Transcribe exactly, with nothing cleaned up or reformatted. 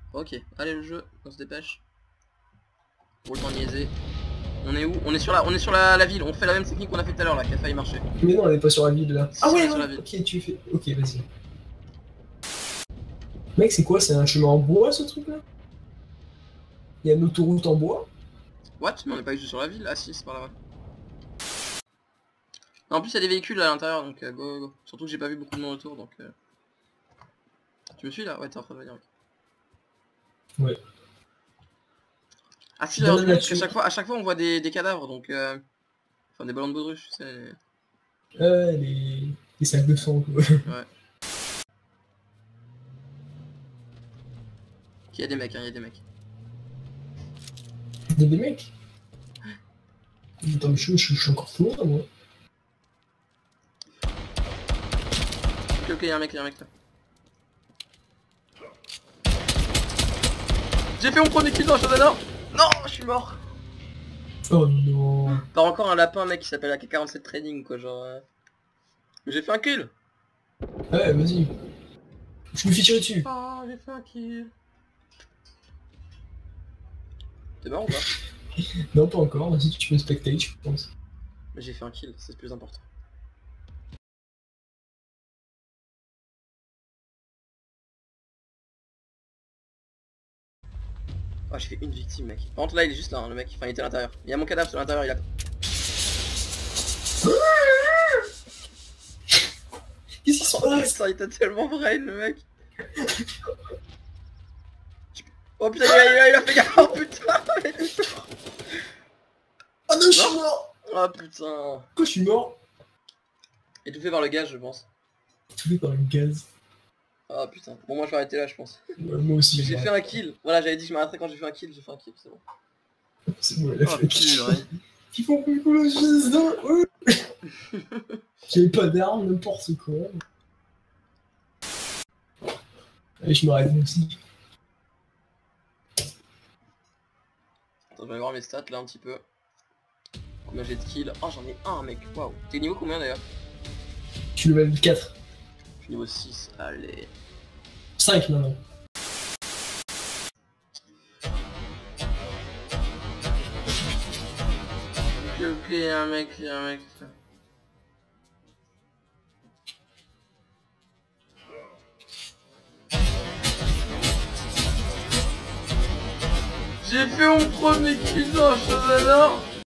Ok, allez le jeu, on se dépêche. Pour le temps niaiser. On est où? On est sur la, on est sur la, la ville, on fait la même technique qu'on a fait tout à l'heure là, qui a failli marcher. Mais non, on est pas sur la ville là. Si, Ah ouais, sur ouais. la ville. Ok, tu fais. Ok, vas-y. Mec, c'est quoi? C'est un chemin en bois ce truc là? Il y a une autoroute en bois? What? Mais on n'est pas juste sur la ville? Ah si, c'est par là-bas. En plus il y a des véhicules à l'intérieur donc euh, go, go go. Surtout que j'ai pas vu beaucoup de monde autour donc... Euh... Tu me suis là? Ouais, t'es en train de venir. Ouais. Ah si, d'ailleurs, parce qu'à chaque fois, à chaque fois on voit des, des cadavres donc... Euh... Enfin des ballons de baudruche, tu sais. Ouais, les... les sacs de sang quoi. Ouais. Il y a des mecs, hein, il y a des mecs. Il y a des mecs? Attends, mais je, je, je suis encore plus loin moi. Ok, ok, il y a un mec, il y a un mec là. J'ai fait mon premier kill dans le Shadowrun. Non, je suis mort. Oh non. T'as encore un lapin mec qui s'appelle A K quarante-sept Trading quoi, genre... Euh... Mais j'ai fait un kill. Ouais, vas-y. Je me fais tirer dessus. Ah, j'ai fait un kill. T'es mort ou pas? Non, pas encore. Vas-y, tu peux spectate, je pense. Mais j'ai fait un kill, c'est le plus important. Ah, j'ai fait une victime mec. Par contre là il est juste là hein, le mec, enfin il était à l'intérieur. Il y a mon cadavre sur l'intérieur, il a... Qu'est-ce qu'ils sont là? Putain il était tellement brain le mec. Oh putain il a, il a fait gaffe, oh putain. Oh non, je suis mort. Oh putain. Pourquoi je suis mort? Étouffé par le gaz je pense. Étouffé par le gaz. Ah putain, bon moi je vais arrêter là je pense. Ouais, moi aussi. J'ai fait un kill, voilà j'avais dit que je m'arrêterais quand j'ai fait un kill, j'ai fait un kill, c'est bon. C'est bon, elle a Oh, fait un kill. Ils font plus cool le jeu. J'avais pas d'armes, n'importe quoi. Allez, je m'arrête moi aussi. Attends, je vais voir mes stats là un petit peu. Combien j'ai de kills? Oh j'en ai un mec, waouh. T'es niveau combien d'ailleurs? Je suis level quatre. Je suis niveau six, allez. cinq maintenant. Ok, ok, y'a un mec, y'a un mec. J'ai fait mon premier kill dans Shadowrun.